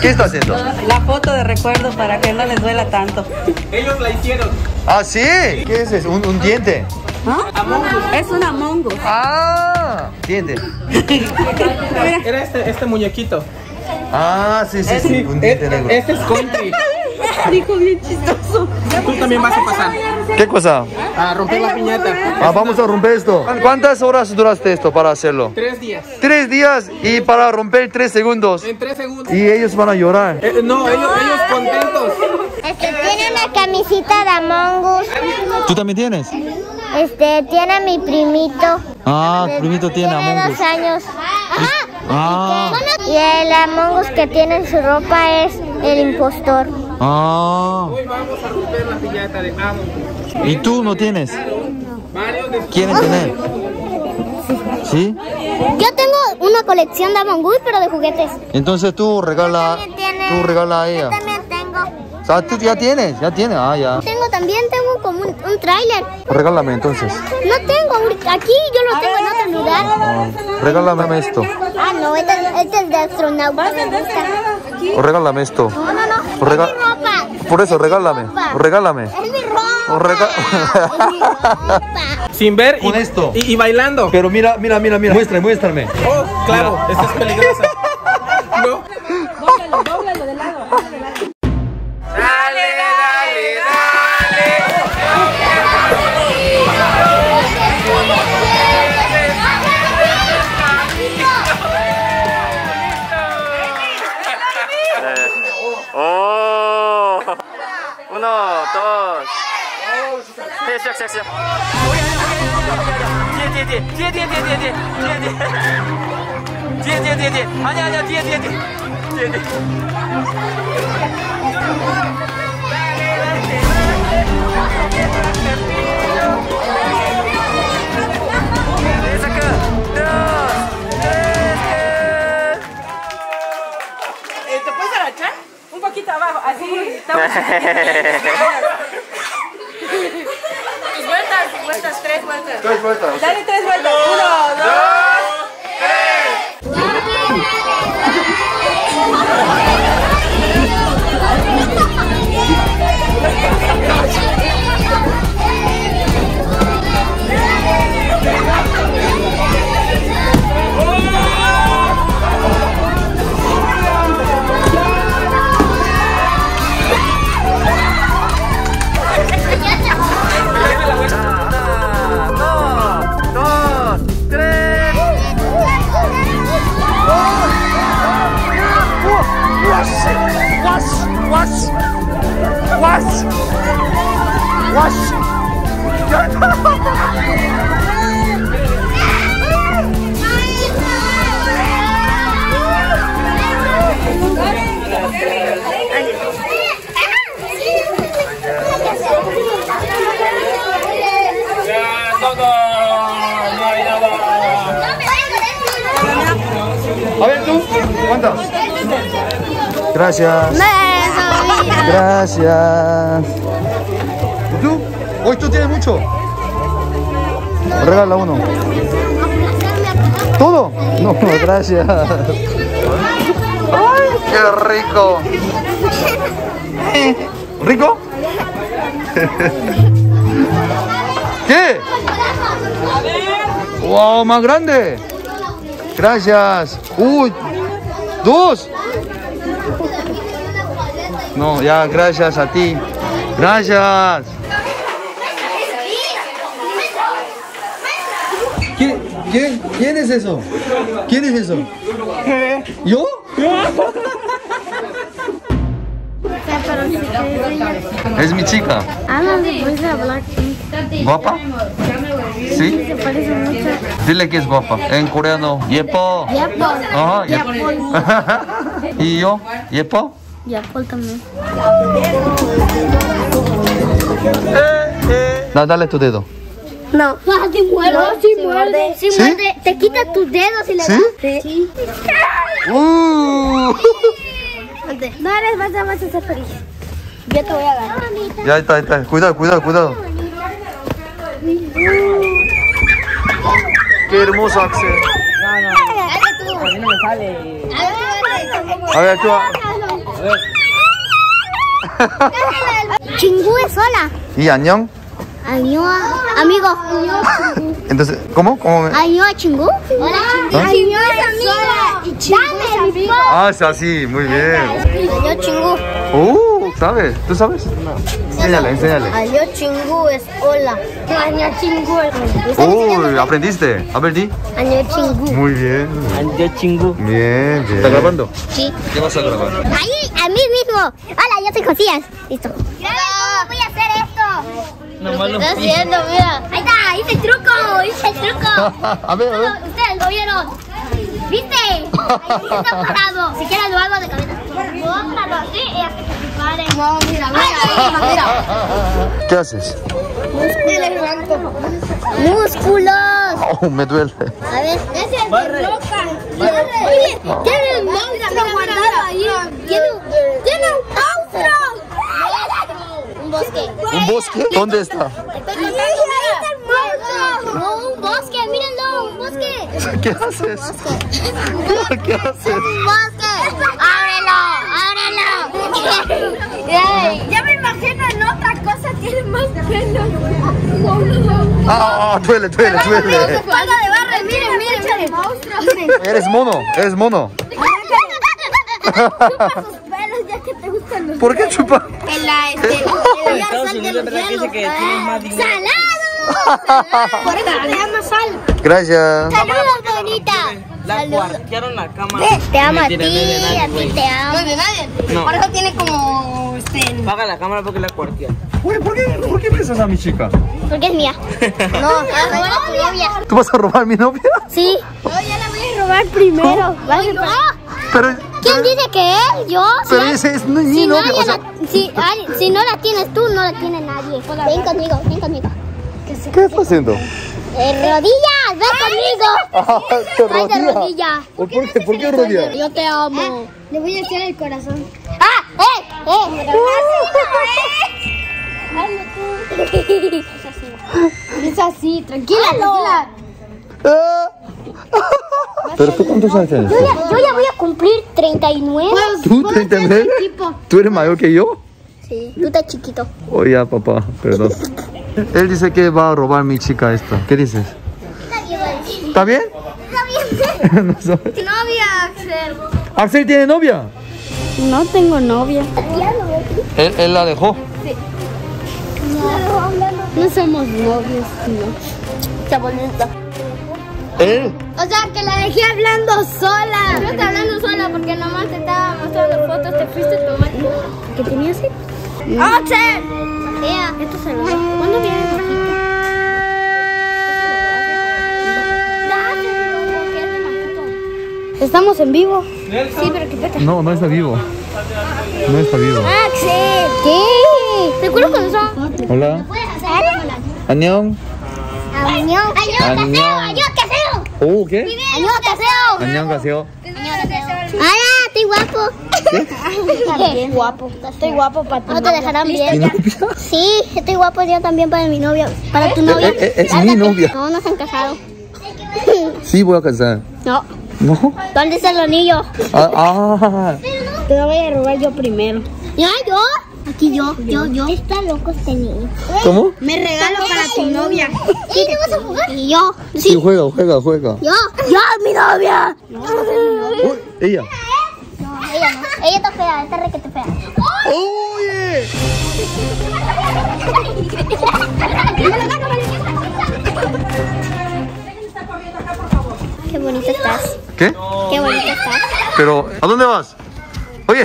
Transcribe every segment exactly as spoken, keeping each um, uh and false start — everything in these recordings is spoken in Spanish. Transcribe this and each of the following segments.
¿Qué está haciendo? La foto de recuerdo para que no les duela tanto. Ellos la hicieron. ¿Ah, sí? ¿Qué es eso? ¿Un, un diente? ¿Ah? Es una Among Us. Ah, diente. Era este, este muñequito. Ah, sí, sí, sí, un diente negro. Este es country. Dijo bien chistoso. Tú también vas a pasar ¿Qué cosa? a romper la piñata. Ah, vamos a romper esto. ¿Cuántas horas duraste esto para hacerlo? Tres días. Tres días y para romper tres segundos. En tres segundos. Y ellos van a llorar. Eh, no, ellos, ellos contentos. Este tiene una camisita de Among Us. ¿Tú también tienes? Este tiene mi primito. Ah, tu primito tiene Tiene Among dos Us. años. Ah, Y el Among Us que tiene en su ropa es el impostor. ah. Hoy vamos a romper la piñata de Among Us. ¿Y tú no tienes? Varios de ¿Quieren tener? ¿Sí? Yo tengo una colección de Among Us, pero de juguetes. Entonces tú regala, También tiene- tú regala a Yo ella. también tengo. O sea, tú ya tienes, ya tienes. Ah, ya. Tengo también, tengo como un, un tráiler. Regálame entonces. No tengo, ahorita- aquí yo lo tengo en otro lugar. Ah, regálame esto. Ah, no, este, este es de astronauta. Me gusta. O regálame esto. No, no, no. Rega- Es mi ropa. Por eso, regálame. Regálame. Es mi ropa. O rega- Es mi ropa. Sin ver y, Con esto. y, y bailando. Pero mira, mira, mira, mira. Muéstrame, muéstrame. Oh, claro, esta es peligrosa. No. Dóblalo, dóblalo de lado. Dale, dale, dale. 오, uno, dos. 네, 시작, 시작, 시작. 뒤에, 뒤에, 뒤에, 뒤에, 뒤에, 뒤에, 뒤에, 뒤에, 뒤에, 뒤에, 뒤에, 뒤에, 뒤에, 아니야, 아니야, 뒤에, 뒤에, 뒤에, 뒤에, 뒤에. ¿Te puedes agachar? Un poquito abajo, así. Estamos... Tus vueltas, vueltas, tres vueltas. Tres vueltas. Dale tres vueltas. Uno, dos. A ver tú, ¿cuántas? Gracias. Gracias. ¿Y tú? Hoy tú tienes mucho. Regala uno. ¿Todo? No, gracias. ¡Ay, qué rico! ¿Rico? ¿Qué? ¡Wow, más grande! Gracias. Uy, dos. No, ya, gracias a ti. Gracias. ¿Quién, quién, quién es eso? ¿Quién es eso? ¿Yo? Es mi chica. Ana, le puedes hablar. ¿Guapa? ¿Sí? Se parece mucho. Dile que es guapa. En coreano, 예뻐. Yapo. Ajá, 예뻐. ¿Y yo? ¿예뻐? Yapo también. Da, dale tu dedo. No. ¿Sí muerde? No, sí muerde. Sí ¿Sí? muerde. Te quita tus dedos y le ¿Sí? das. Sí. Uh. No eres vas a vas a ser feliz. Yo te voy a dar. Ya está, ahí está. Cuidado, cuidado, cuidado. Qué hermoso, Axel. Dale tú. A mí no me sale. A ver, tú. Chingu es hola. ¿Y 안녕? Año, amigo. Entonces, ¿cómo? ¿Cómo me... Año chingu. Hola. ¿Ah? Año es amigo. Y chingu es amigo. Ah, es así, muy bien. Año chingu. Uh, ¿sabes? ¿Tú sabes? Enséñale, enséñale. Año chingu es hola. Año chingu es Uy, ¿aprendiste? A ver, di. Año chingu. Muy bien. Yo chingu. Bien, bien. ¿Estás grabando? Sí. ¿Qué vas a grabar? Ahí, a mí mismo. Hola, yo soy Josías. Listo. Mira cómo voy a hacer esto. Nomás lo ¿Qué estás haciendo? Mira. Ahí está, hice el truco, hice el truco. A ver, a ver. Ustedes lo vieron. ¿Viste? Ahí está parado. Si quieres lo hago de cabeza. Póngalo así y hasta que se pare. No, mira, mira, mira. ¿Qué haces? Músculos. Oh, me duele. A ver, ese es de roca. Oye, tiene un monstruo guardado ahí. Tiene, tiene un monstruo. Un bosque. ¿Un bosque? ¿Dónde está? No, un bosque, mírenlo, un bosque. ¿Qué haces? ¿Qué haces? Un bosque. Ábrelo, ábrelo. Ya me imagino en otra cosa, tiene más pelo. Ah, duele, duele, duele. Espalda de barra, miren, miren, miren. Eres mono, eres mono. Chupa sus pelos ya que te gustan los ¿Por qué chupa? En la este, En Estados Unidos, ¿verdad que dice que tienes más dinero? ¡Salado! Por eso se llama sal. Gracias. Saludos, bonita. La cuartearon la cámara. Te amo a Me tiré ti, de nadie, a ti güey. te amo. de nadie. No. Por eso tiene como este. Paga la cámara porque la cuartearon. Güey, ¿por qué, ¿por qué besas a mi chica? Porque es mía. No, a robar a tu novia. ¿Tú vas a robar a mi novia? Sí. No, ya la voy a robar primero. Vale, Pero... ¿quién dice que él? Yo. Pero Si ese la- es mi si novio, nadie o sea- la- si, ay, si no la tienes tú, no la tiene nadie. Ven conmigo, ven conmigo. ¿Qué estás haciendo? Eh, rodillas, ven conmigo. Ah, te Ay, de rodilla. rodilla. ¿O ¿Por qué? ¿Por qué rodilla? Yo te amo. Le voy a hacer el corazón. ¡Ah! ¡Eh! ¡Eh! Hazlo tú. Es así. Es así, tranquila, tranquila. Ah. ¿Pero tú cuántos años tienes? Yo ya, yo ya voy a cumplir treinta y nueve. ¿Tú, treinta y nueve? ¿Tú eres mayor que yo? Sí, tú estás chiquito. Oh, ya, papá, perdón. Él dice que va a robar mi chica esta. ¿Qué dices? ¿Está bien? Está bien. No sabes. Novia, Axel. ¿Axel tiene novia? No tengo novia. Él, él la dejó. No somos novios, no. Está bonita. ¿Él? O sea, que la dejé hablando sola. No está hablando sola porque nomás te estaba mostrando fotos, te fuiste a tomar. ¿Qué tenías ahí? ¡Axel! Mira, esto se lo doy. ¿Cuándo vienes aquí? Estamos en vivo. Sí, pero qué peta. No, no está vivo. No está vivo. Axel. ¿Qué? ¿Te acuerdas cuando son? Hola. 안녕. Añón. Añón, Añón. caseo, añón, caseo. Oh, ¿qué? Añón, caseo. 안녕하세요. Hola, estoy guapo. ¿Qué? Guapo. Estoy guapo para tu. No te dejarán ¿Mi bien. novia? Sí, estoy guapo yo también para mi novia. Para tu novia. Eh, eh, es mi novia. No, no se han casado. Sí, voy a casar. No. ¿No? ¿Dónde está el anillo? Ah, ah. Te lo voy a robar yo primero. ¿Ya, yo? Aquí yo, yo, yo. Está loco este niño. ¿Cómo? Me regalo para tu novia. ¿Y te vas a jugar? Y yo. Sí, juega, juega, juega. Yo. Yo, mi novia. Uy, ella. No, ella no. Ella está fea, está requete fea. Oye. Qué bonita estás. ¿Qué? Qué bonita estás. Pero, ¿a dónde vas? Oye.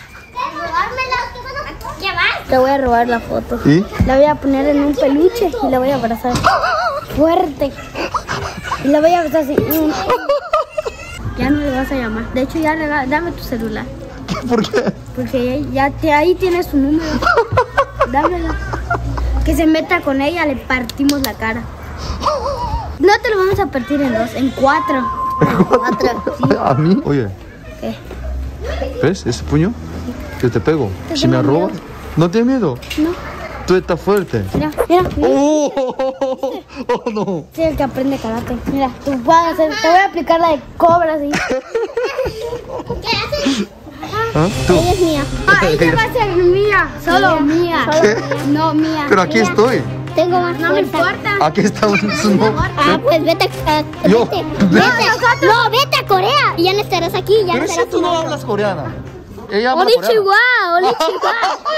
¿Qué vas? Te voy a robar la foto. ¿Y? La voy a poner en un peluche y la voy a abrazar fuerte. Y la voy a abrazar así. Ya no le vas a llamar. De hecho, ya le va- dame tu celular. ¿Por qué? Porque ya te, ahí tienes su número. Dámelo. Que se meta con ella, le partimos la cara. No te lo vamos a partir en dos, en cuatro. En cuatro. Sí. ¿A mí? Oye, ¿Qué? ¿ves ese puño? Yo te pego. Te Si me tengo robas, ¿no tienes miedo? No. Tú estás fuerte. Mira, mira, mira. Oh, oh, oh, oh, no. Soy el que aprende karate. Mira, tú vas a hacer, te voy a aplicar la de cobra así. ¿Qué haces? ¿Ah? ¿Tú? Ella es mía. Ah, ella va a ser mía. Solo mía. ¿Qué? No, mía. Pero aquí Mía. estoy. Tengo más no fuerza. No me importa. Aquí está un sumo. Ah, pues vete a... Yo. Vete. Vete. No, vete a Corea. Y ya no estarás aquí. Ya Pero no si estarás tú no aquí. hablas coreana. Ella habla Olichiwa, coreano. Olichiwa.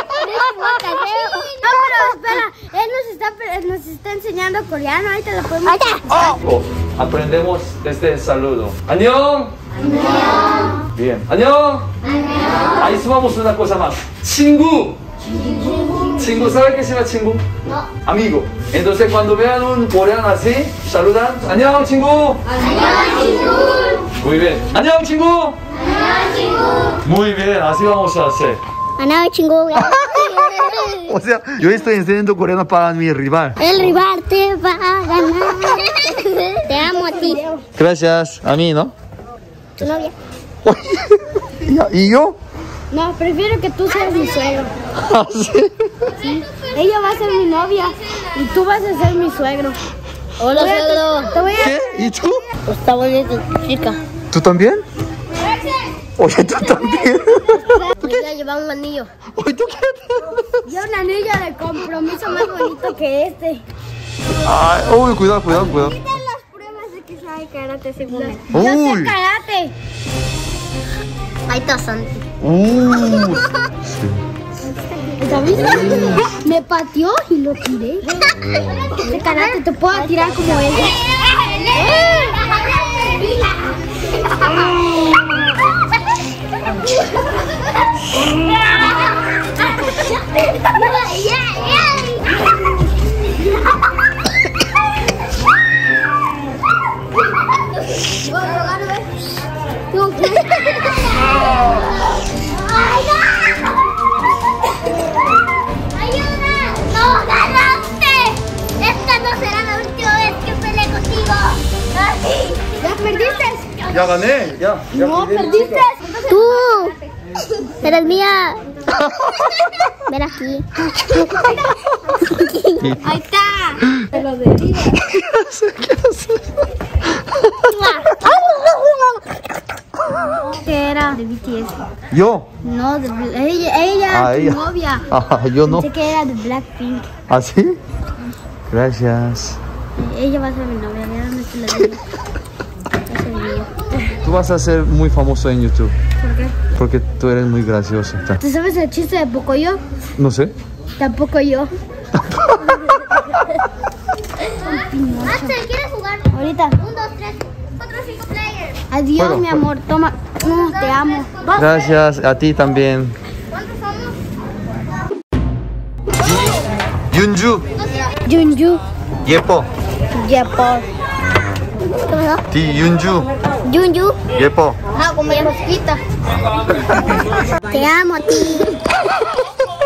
No, pero espera, él nos está, nos está enseñando coreano, ahorita lo podemos... Oh, aprendemos este saludo. ¡Annyeong! ¡Annyeong! Bien. ¡Annyeong! ¡Annyeong! Ahí sumamos una cosa más. ¡친구! 친구, ¿sabe qué significa 친구? No. Amigo. Entonces cuando vean un coreano así, saludan. ¡Annyeong, 친구! ¡Annyeong, 친구! Muy bien. ¡Annyeong, 친구! Muy bien, así vamos a hacer. ¡Annyeong, 친구! O sea, yo estoy enseñando coreano para mi rival. El rival te va a ganar. Te amo a ti. Gracias. A mí, ¿no? ¿Tu novia? ¿Y yo? No, prefiero que tú seas mi suegro. ¿Ah, sí? Sí. Ella va a ser mi novia y tú vas a ser mi suegro. Hola, suegro. Te voy a... ¿Qué? ¿Y tú? Está bonita tu chica. ¿Tú también? Oye, tú también. Voy a llevar un anillo. Oye, ¿tú qué? Y un anillo de compromiso más bonito que este. Ay, uy, cuidado, cuidado, cuidado. Las pruebas de que sabe karate según él. Uy. Yo sé karate. Ahí está Santi. Uh. ¿Sabes? Me pateó y lo tiré. De karate te puedo tirar como él. Ya gané, ya. ya No, perdí. perdiste. Tú eres mía. Ven aquí. Ahí está. Te lo diría. ¿Qué hace? ¿Qué hace? ¿Qué era? De B T S. ¿Yo? No, de, ella, ella Ah, tu ella. novia. Ah, yo no. Pensé que era de Blackpink. ¿Ah, sí? Gracias. Ella va a ser mi novia. Ya no se la digo. Va a ser mía. Tú vas a ser muy famoso en YouTube. ¿Por qué? Porque tú eres muy gracioso. ¿Tú sabes el chiste de Pocoyo? No sé. Tampoco yo. Master, ¿quieres jugar? Ahorita. Un, dos, tres, cuatro, cinco players. Adiós, Juego, mi juego. amor. Toma. No, te amo. Dos. Gracias, a ti también. ¿Cuántos somos? Yunju, Junju. 예뻐. Japón. ¿Cómo no? Di Yunju, Junju. 예뻐. Ah, como mosquita. Te amo a ti.